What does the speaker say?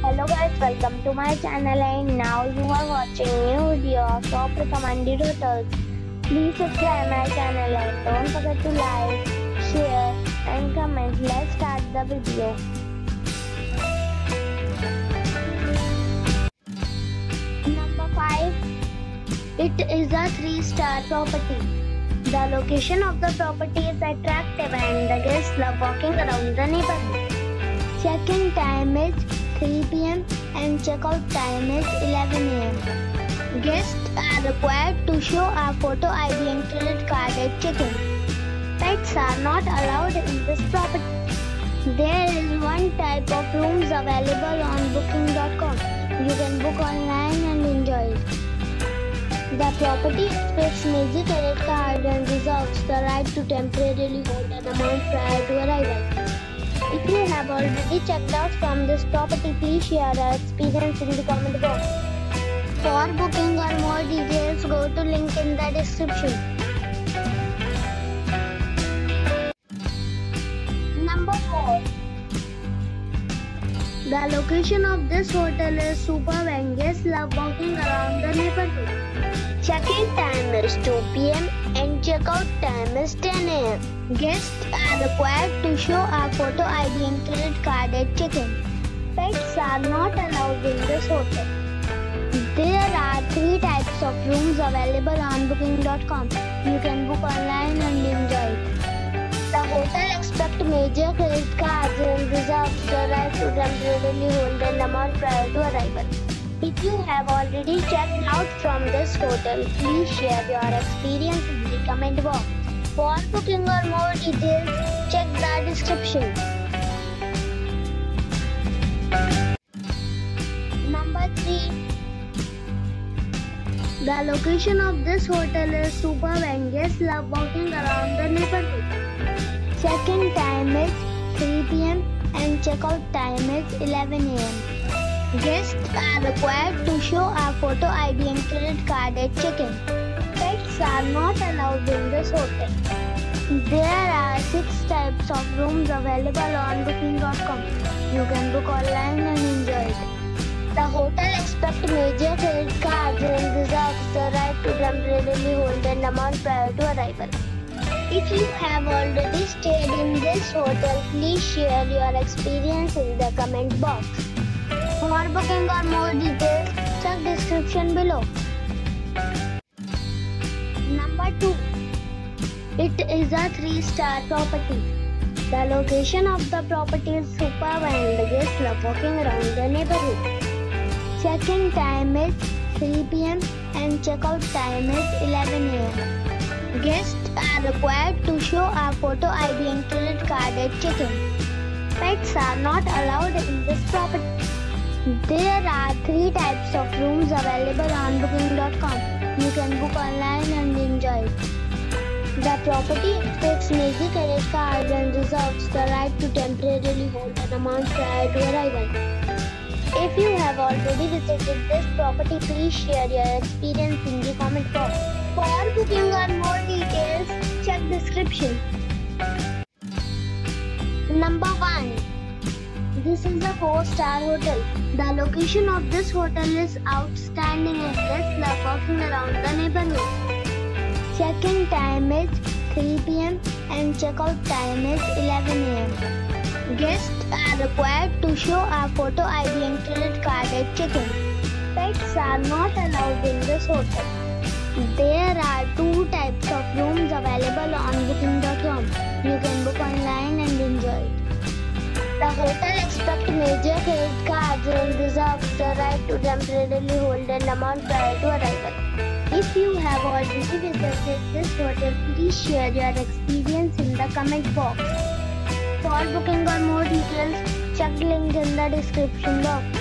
Hello guys, welcome to my channel and now you are watching new video of top recommended hotels. Please subscribe my channel and don't forget to like, share and comment. Let's start the video. Number 5. It is a 3-star property. The location of the property is attractive and the guests love walking around the neighborhood. Check-in time is 3 p.m. and check-out time is 11 a.m. Guests are required to show a photo ID and credit card at check-in. Pets are not allowed in this property. There is one type of rooms available on booking.com. You can book online and enjoy it. The property accepts major credit card and reserves the right to temporarily hold an amount prior to arrival. If you have already checked out from this property, please share your experience in the comment box. For booking or more details, go to link in the description. Number 4. The location of this hotel is superb and guests love walking around the neighborhood. Check-in time is 2 p.m. and check-out time is 10 a.m. Guests are required to show a photo ID and credit card at check-in. Pets are not allowed in this hotel. There are 3 types of rooms available on booking.com. You can book online and enjoy it. The hotel accepts major credit cards and reserves the right to temporarily hold an amount prior to arrival. If you have already checked out from this hotel, please share your experience in the comment box. For booking or more details, check the description. Number 3. The location of this hotel is superb and guests love walking around the neighborhood. Check-in time is 3 p.m. and check-out time is 11 a.m. Guests are required to show a photo ID and credit card at check-in. Pets are not allowed in this hotel. There are 6 types of rooms available on booking.com. You can book online and enjoy it. The hotel accepts major credit cards and reserves the right to temporarily hold an amount prior to arrival. If you have already stayed in this hotel, please share your experience in the comment box. For booking or more details, check description below. Number 2. It is a 3-star property. The location of the property is superb and the guests love walking around the neighborhood. Check-in time is 3 p.m. and check-out time is 11 a.m. Guests are required to show a photo ID and credit card at check-in. Pets are not allowed in this property. There are 3 types of rooms available on booking.com. You can book online and enjoy it. The property accepts major credit cards and reserves the right to temporarily hold an amount prior to arrival. If you have already visited this property, please share your experience in the comment box. For booking or more details, check description. Number 1. This is a 4-star hotel. The location of this hotel is outstanding and guests love walking around the neighborhood. Check-in time is 3 p.m. and check-out time is 11 a.m. Guests are required to show a photo ID and credit card at check-in. Pets are not allowed in this hotel. There are 2 types of rooms available on booking.com. You can book online and enjoy it. The hotel accepts major credit cards and reserves the right to temporarily hold an amount prior to arrival. If you have already visited this hotel, please share your experience in the comment box. For booking or more details, check link in the description box.